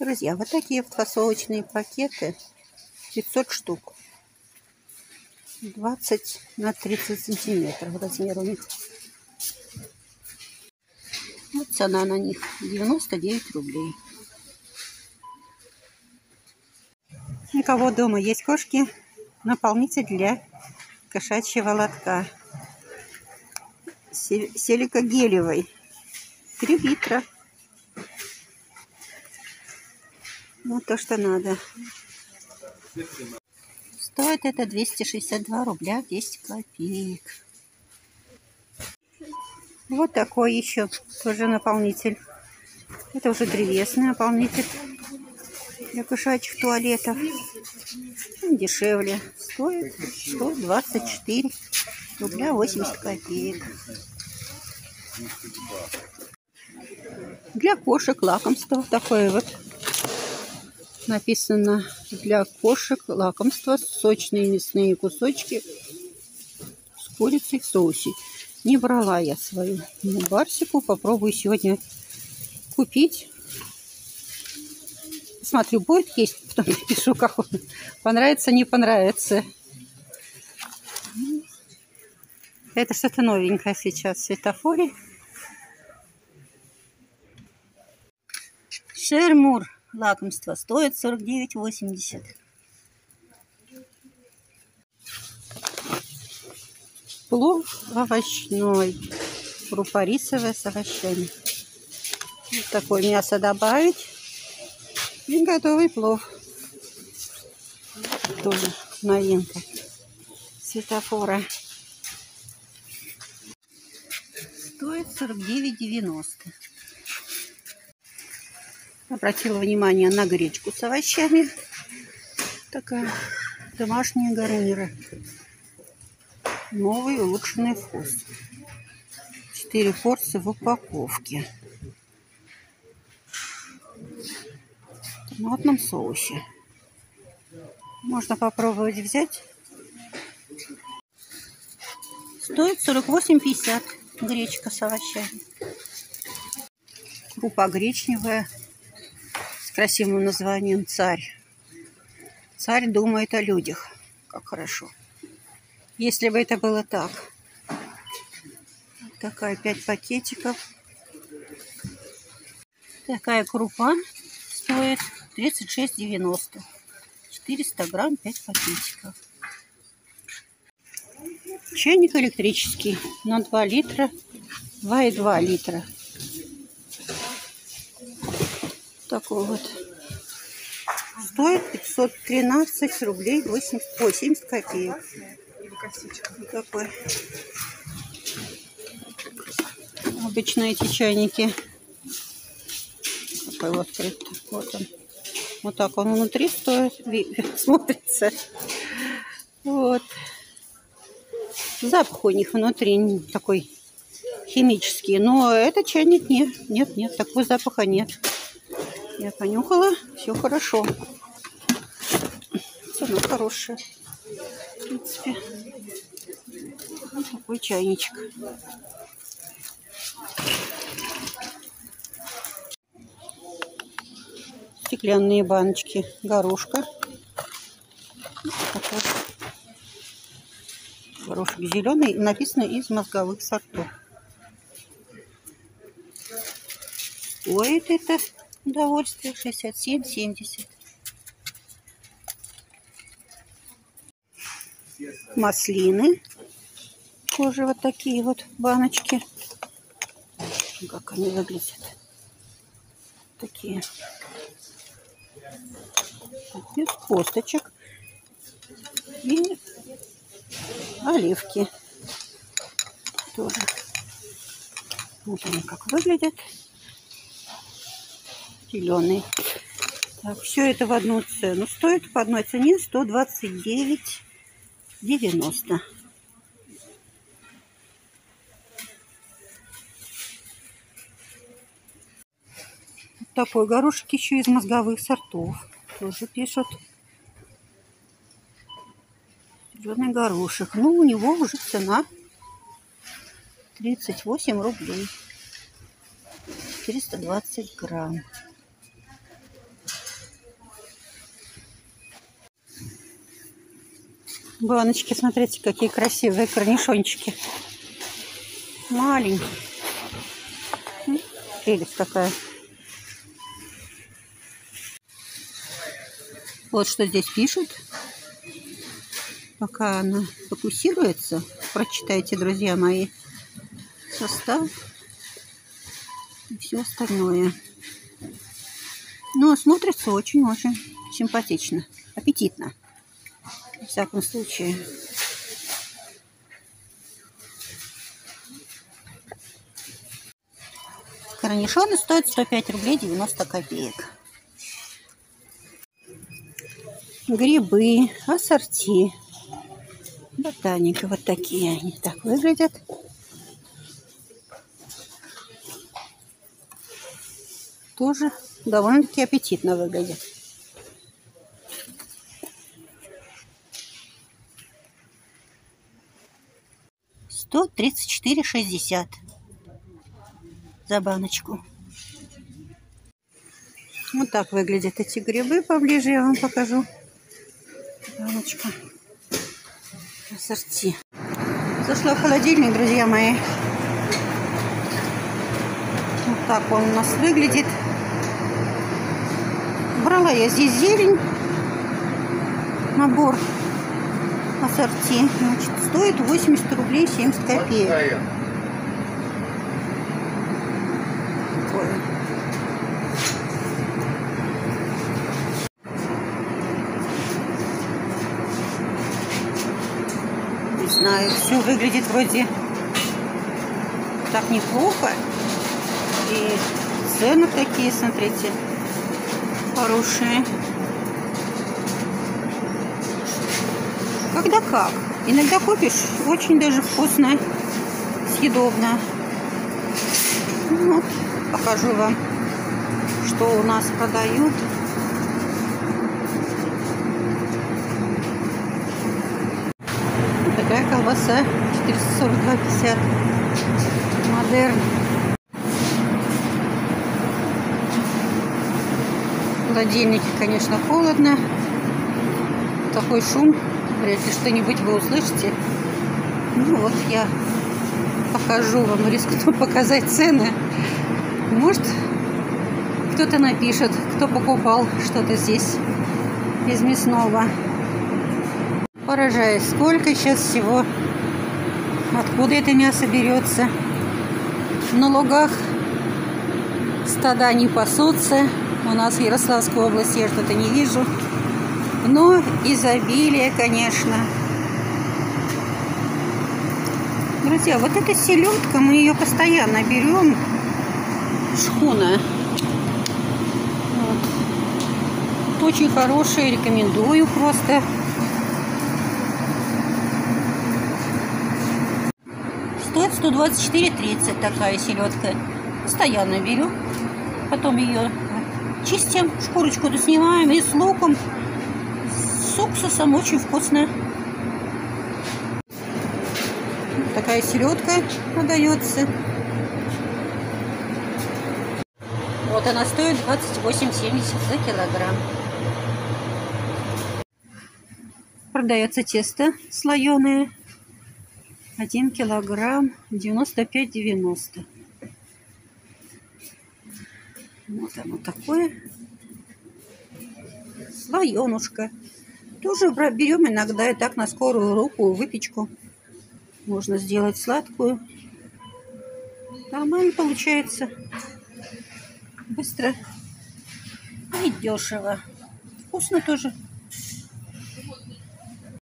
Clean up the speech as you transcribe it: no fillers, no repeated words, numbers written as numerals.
Друзья, вот такие вот фасовочные пакеты. 500 штук. 20 на 30 сантиметров размер у них. Вот цена на них 99 рублей. У кого дома есть кошки, наполнитель для кошачьего лотка. Силикогелевый. 3 литра. Вот то, что надо. Стоит это 262 рубля 10 копеек. Вот такой еще тоже наполнитель. Это уже древесный наполнитель для кошачьих туалетов. Он дешевле. Стоит 124 рубля 80 копеек. Для кошек лакомство такое вот. Написано: для кошек лакомство, сочные мясные кусочки с курицей в соусе. Не брала я свою барсику. Попробую сегодня купить. Смотрю, будет есть, потом напишу, как он. Понравится, не понравится. Это что-то новенькое сейчас в светофоре. Шермур лакомство стоит 49,80. Плов овощной. Крупа рисовая с овощами. Вот такое мясо добавить. И готовый плов. Тоже новинка светофора. Стоит 49,90. Обратила внимание на гречку с овощами. Такая домашняя гарнира. Новый улучшенный вкус. 4 порции в упаковке. В томатном соусе. Можно попробовать взять. Стоит 48,50. Гречка с овощами. Крупа гречневая с красивым названием «Царь». Царь думает о людях. Как хорошо. Если бы это было так. Вот такая 5 пакетиков. Такая крупа стоит 36,90. 400 грамм, 5 пакетиков. Чайник электрический на 2 литра. 2,2 литра. Такой вот. Стоит 513 рублей 80 копеек. Такой. Обычно эти чайники. Такой вот открытый. Вот он. Вот так он внутри стоит. Смотрится. Вот. Запах у них внутри такой химический. Но этот чайник нет. Такого запаха нет. Я понюхала. Все хорошо. Цена хорошая. В принципе. Вот такой чайничек. Стеклянные баночки. Горошка. Такой. Горошек зеленый. Написано: из мозговых сортов. Стоит это удовольствие 67,70. Маслины. Тоже вот такие вот баночки. Как они выглядят. Такие. Без косточек. И оливки. Тоже. Вот они как выглядят. Зеленый. Так, все это в одну цену. Стоит по одной цене 129,90. Такой горошек еще из мозговых сортов. Тоже пишут. Зеленый горошек. Ну, у него уже цена 38 рублей. 420 грамм. Баночки, смотрите, какие красивые корнишончики. Маленькие. Прелесть какая. Вот что здесь пишут. Пока она фокусируется, прочитайте, друзья мои, состав и все остальное. Но смотрится очень-очень симпатично, аппетитно, во всяком случае. Корнишоны стоят 105 рублей 90 копеек. Грибы, ассорти, ботаника. Вот такие они так выглядят. Тоже довольно-таки аппетитно выглядят. $134,60 за баночку. Вот так выглядят эти грибы. Поближе я вам покажу. Баночка. Ассорти. Зашла в холодильник, друзья мои. Вот так он у нас выглядит. Брала я здесь зелень. Набор ассорти. Значит, стоит 80 рублей 70 копеек. Не знаю, все выглядит вроде так неплохо. И цены такие, смотрите, хорошие. Когда как. Иногда купишь, очень даже вкусно, съедобно. Вот, покажу вам, что у нас продают. Вот такая колбаса 442,50. Модерн. В холодильнике, конечно, холодно. Такой шум. Вряд ли что-нибудь вы услышите. Ну вот, я покажу вам, рискну показать цены. Может, кто-то напишет, кто покупал что-то здесь из мясного. Поражаюсь, сколько сейчас всего, откуда это мясо берется. На лугах стада не пасутся. У нас в Ярославской области я что-то не вижу. Но изобилие, конечно. Друзья, вот эта селедка, мы ее постоянно берем. Шхуна. Вот. Очень хорошая, рекомендую просто. Стоит 124,30 такая селедка. Постоянно беру. Потом ее чистим, шкурочку снимаем и с луком, с уксусом. Очень вкусно. Такая селедка продается. Вот она стоит 28,70 за килограмм. Продается тесто слоеное. 1 килограмм 95,90. Вот оно такое. Слоенушка. Тоже берем иногда и так на скорую руку выпечку. Можно сделать сладкую. Нормально получается. Быстро и дешево. Вкусно тоже.